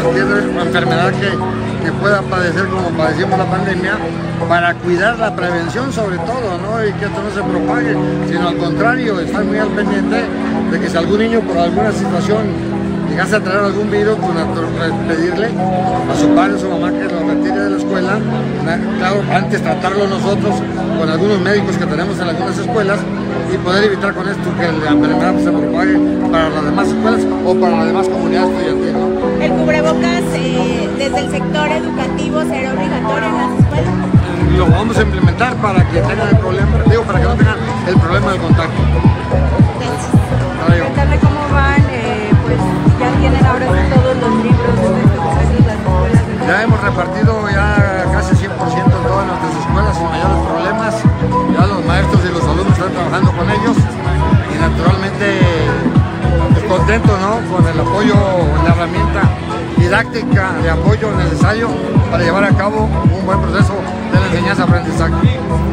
cualquier enfermedad que pueda padecer, como padecimos la pandemia, para cuidar la prevención sobre todo, ¿no? Y que esto no se propague, sino al contrario, estar muy al pendiente de que si algún niño por alguna situación llegase a traer algún virus, pues pedirle a su padre o su mamá que lo retire de la escuela. Claro, antes tratarlo nosotros con algunos médicos que tenemos en algunas escuelas y poder evitar con esto que la enfermedad se propague para las demás escuelas o para la demás comunidad estudiantil, ¿no? ¿El cubrebocas desde el sector educativo será obligatorio en las escuelas? Lo vamos a implementar para que tengan el problema, digo, para que no tengan el problema del contacto. Cuéntame cómo van, pues ya tienen ahora todos los libros educativos, las escuelas. Ya hemos repartido ya casi 100% en todas nuestras escuelas sin mayores problemas. Ya los maestros y los alumnos están trabajando con ellos y naturalmente pues, contentos, ¿no? Con el apoyo, la herramienta didáctica de apoyo necesario para llevar a cabo un buen proceso de la enseñanza-aprendizaje.